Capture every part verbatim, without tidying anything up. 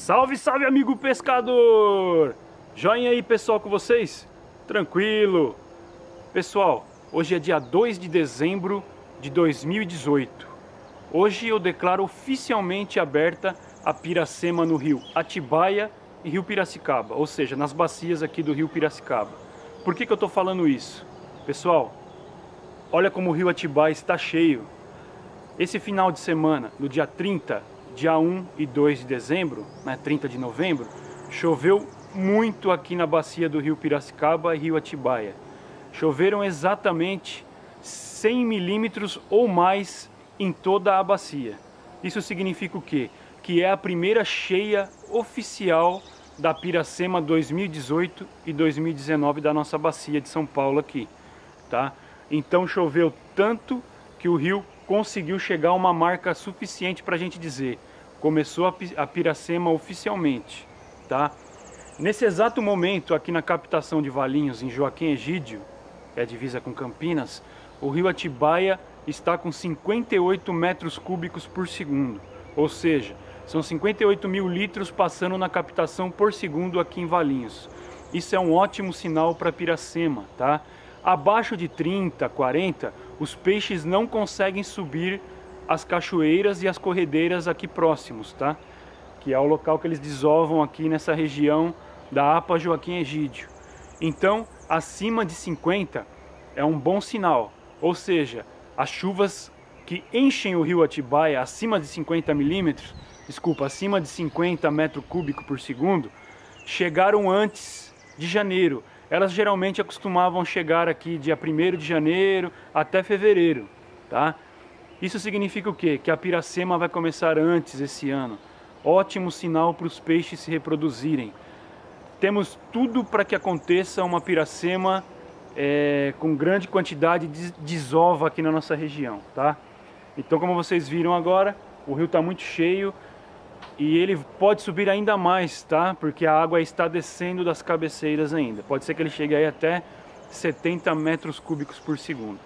Salve, salve, amigo pescador! Joinha aí, pessoal, com vocês? Tranquilo? Pessoal, hoje é dia dois de dezembro de dois mil e dezoito. Hoje eu declaro oficialmente aberta a Piracema no rio Atibaia e rio Piracicaba, ou seja, nas bacias aqui do rio Piracicaba. Por que que eu tô falando isso? Pessoal, olha como o rio Atibaia está cheio. Esse final de semana, no dia trinta, dia um e dois de dezembro, né, trinta de novembro, choveu muito aqui na bacia do rio Piracicaba e rio Atibaia. Choveram exatamente cem milímetros ou mais em toda a bacia. Isso significa o quê? Que é a primeira cheia oficial da Piracema dois mil e dezoito e dois mil e dezenove da nossa bacia de São Paulo aqui, tá? Então choveu tanto que o rio conseguiu chegar a uma marca suficiente para a gente dizer: começou a Piracema oficialmente, tá? Nesse exato momento, aqui na captação de Valinhos, em Joaquim Egídio, que é a divisa com Campinas, o rio Atibaia está com cinquenta e oito metros cúbicos por segundo, ou seja, são cinquenta e oito mil litros passando na captação por segundo aqui em Valinhos. Isso é um ótimo sinal para Piracema, tá? Abaixo de trinta, quarenta, os peixes não conseguem subir as cachoeiras e as corredeiras aqui próximos, tá? Que é o local que eles desovam aqui nessa região da APA Joaquim Egídio. Então, acima de cinquenta é um bom sinal, ou seja, as chuvas que enchem o rio Atibaia acima de cinquenta milímetros, desculpa, acima de cinquenta metros cúbicos por segundo, chegaram antes de janeiro. Elas geralmente acostumavam chegar aqui dia primeiro de janeiro até fevereiro, tá? Isso significa o quê? Que a Piracema vai começar antes esse ano. Ótimo sinal para os peixes se reproduzirem. Temos tudo para que aconteça uma Piracema é, com grande quantidade de desova aqui na nossa região, tá? Então, como vocês viram agora, o rio está muito cheio e ele pode subir ainda mais, tá? Porque a água está descendo das cabeceiras ainda. Pode ser que ele chegue aí até setenta metros cúbicos por segundo.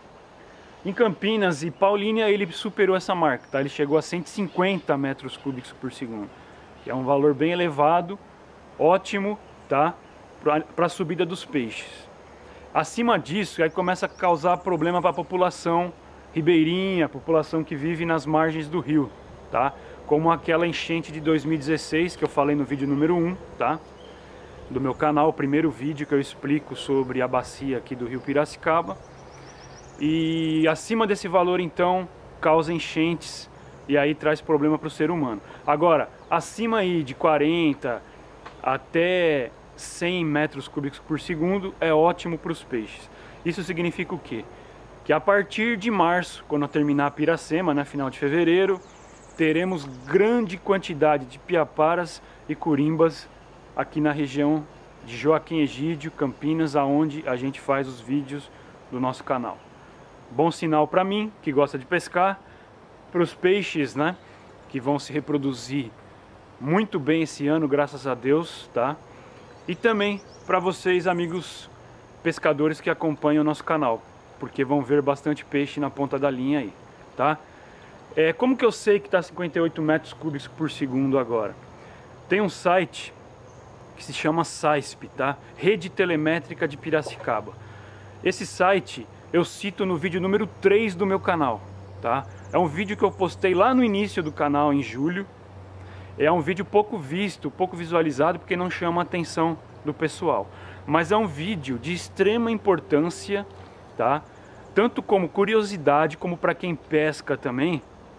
Em Campinas e Paulínia ele superou essa marca, tá? Ele chegou a cento e cinquenta metros cúbicos por segundo, que é um valor bem elevado, ótimo, tá? Para a subida dos peixes. Acima disso, aí começa a causar problema para a população ribeirinha, a população que vive nas margens do rio, tá? Como aquela enchente de dois mil e dezesseis que eu falei no vídeo número um, tá? Do meu canal, o primeiro vídeo que eu explico sobre a bacia aqui do rio Piracicaba. E acima desse valor, então, causa enchentes e aí traz problema para o ser humano. Agora, acima aí de quarenta até cem metros cúbicos por segundo é ótimo para os peixes. Isso significa o quê? Que a partir de março, quando terminar a Piracema, né, final de fevereiro, teremos grande quantidade de piaparas e curimbas aqui na região de Joaquim Egídio, Campinas, aonde a gente faz os vídeos do nosso canal. Bom sinal para mim, que gosta de pescar, para os peixes, né, que vão se reproduzir muito bem esse ano, graças a Deus, tá? E também para vocês, amigos pescadores que acompanham o nosso canal, porque vão ver bastante peixe na ponta da linha aí, tá? É, como que eu sei que está cinquenta e oito metros cúbicos por segundo agora? Tem um site que se chama SAISP, tá? Rede Telemétrica de Piracicaba. Esse site eu cito no vídeo número três do meu canal, tá? É um vídeo que eu postei lá no início do canal, em julho. É um vídeo pouco visto, pouco visualizado, porque não chama a atenção do pessoal. Mas é um vídeo de extrema importância, tá? Tanto como curiosidade, como para quem pesca também,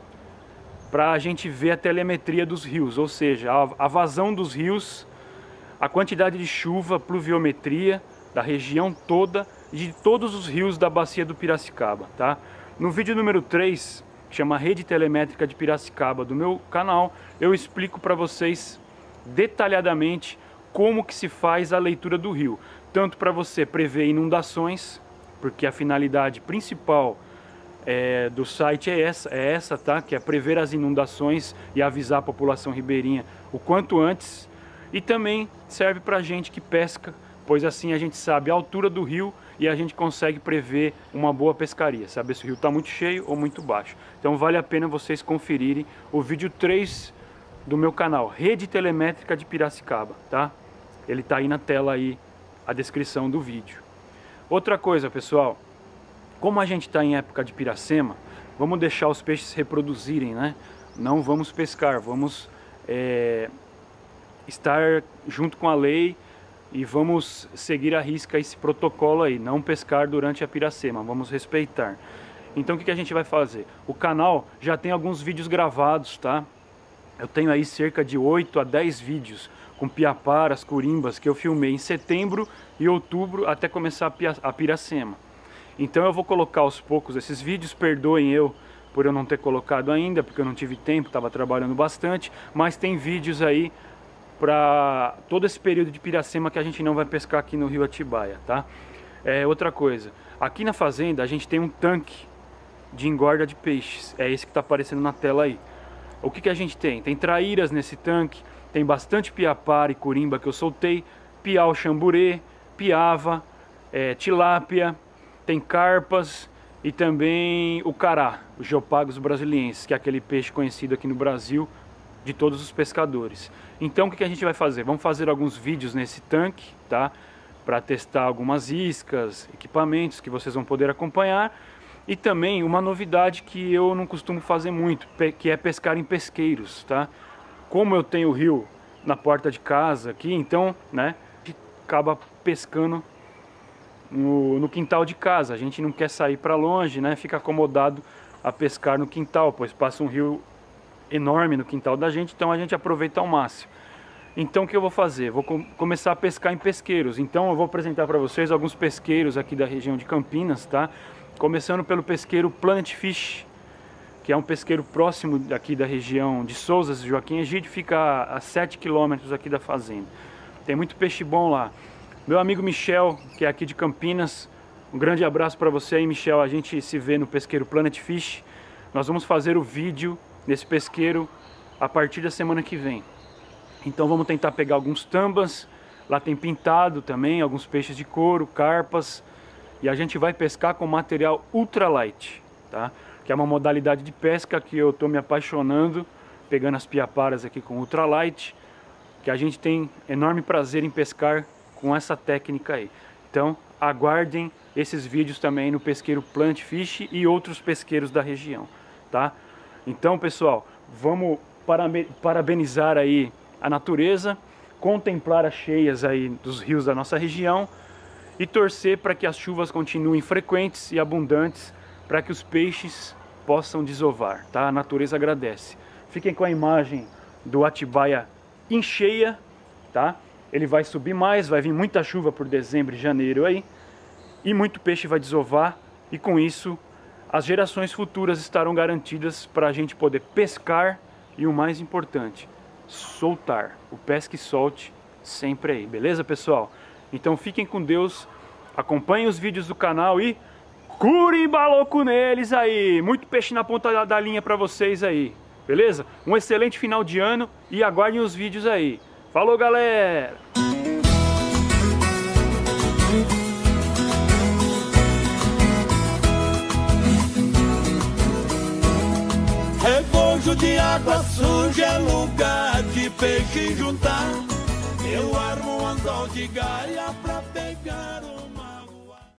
para a gente ver a telemetria dos rios, ou seja, a, a vazão dos rios, a quantidade de chuva, pluviometria da região toda, de todos os rios da bacia do Piracicaba, tá? No vídeo número três, que chama Rede Telemétrica de Piracicaba do meu canal, eu explico para vocês detalhadamente como que se faz a leitura do rio, tanto para você prever inundações, porque a finalidade principal é, do site é essa, é essa, tá? Que é prever as inundações e avisar a população ribeirinha o quanto antes, e também serve para gente que pesca, pois assim a gente sabe a altura do rio e a gente consegue prever uma boa pescaria, saber se o rio está muito cheio ou muito baixo. Então vale a pena vocês conferirem o vídeo três do meu canal, Rede Telemétrica de Piracicaba, tá? Ele tá aí na tela aí, a descrição do vídeo. Outra coisa, pessoal, como a gente está em época de piracema, vamos deixar os peixes reproduzirem, né? Não vamos pescar, vamos é, estar junto com a lei e vamos seguir à risca esse protocolo aí, não pescar durante a piracema, vamos respeitar. Então o que, que a gente vai fazer? O canal já tem alguns vídeos gravados, tá? Eu tenho aí cerca de oito a dez vídeos com piaparas, curimbas que eu filmei em setembro e outubro até começar a piracema. Então eu vou colocar aos poucos esses vídeos, perdoem eu por eu não ter colocado ainda, porque eu não tive tempo, estava trabalhando bastante, mas tem vídeos aí para todo esse período de piracema que a gente não vai pescar aqui no Rio Atibaia, tá? É, outra coisa, aqui na fazenda a gente tem um tanque de engorda de peixes, é esse que está aparecendo na tela aí. O que, que a gente tem? Tem traíras nesse tanque, tem bastante piapara e curimba que eu soltei, piau chamburê, piava, é, tilápia, tem carpas e também o cará, o Geopagos brasiliensis, que é aquele peixe conhecido aqui no Brasil de todos os pescadores. Então o que, que a gente vai fazer? Vamos fazer alguns vídeos nesse tanque, tá? Para testar algumas iscas, equipamentos que vocês vão poder acompanhar. E também uma novidade que eu não costumo fazer muito, que é pescar em pesqueiros, tá? Como eu tenho o rio na porta de casa aqui, então, né, a gente acaba pescando no, no quintal de casa. A gente não quer sair para longe, né? Fica acomodado a pescar no quintal, pois passa um rio enorme no quintal da gente, então a gente aproveita ao máximo. Então o que eu vou fazer? Vou com, começar a pescar em pesqueiros. Então eu vou apresentar para vocês alguns pesqueiros aqui da região de Campinas, tá? Começando pelo pesqueiro Planet Fish, que é um pesqueiro próximo aqui da região de Souzas e Joaquim Egídio, fica a sete quilômetros aqui da fazenda. Tem muito peixe bom lá. Meu amigo Michel, que é aqui de Campinas, um grande abraço para você aí, Michel. A gente se vê no pesqueiro Planet Fish. Nós vamos fazer o vídeo nesse pesqueiro a partir da semana que vem. Então vamos tentar pegar alguns tambas, lá tem pintado também, alguns peixes de couro, carpas, e a gente vai pescar com material ultralight, tá? Que é uma modalidade de pesca que eu estou me apaixonando, pegando as piaparas aqui com ultralight, que a gente tem enorme prazer em pescar com essa técnica aí. Então aguardem esses vídeos também no pesqueiro Planet Fish e outros pesqueiros da região, tá? Então, pessoal, vamos parabenizar aí a natureza, contemplar as cheias aí dos rios da nossa região e torcer para que as chuvas continuem frequentes e abundantes para que os peixes possam desovar, tá? A natureza agradece. Fiquem com a imagem do Atibaia em cheia, tá? Ele vai subir mais, vai vir muita chuva por dezembro e janeiro aí e muito peixe vai desovar e com isso as gerações futuras estarão garantidas para a gente poder pescar e o mais importante, soltar. O pesque e solte sempre aí, beleza, pessoal? Então fiquem com Deus, acompanhem os vídeos do canal e curimba louco neles aí! Muito peixe na ponta da linha para vocês aí, beleza? Um excelente final de ano e aguardem os vídeos aí. Falou, galera! Rebojo de água suja é lugar de peixe juntar. Eu armo um anzol de gaia pra pegar o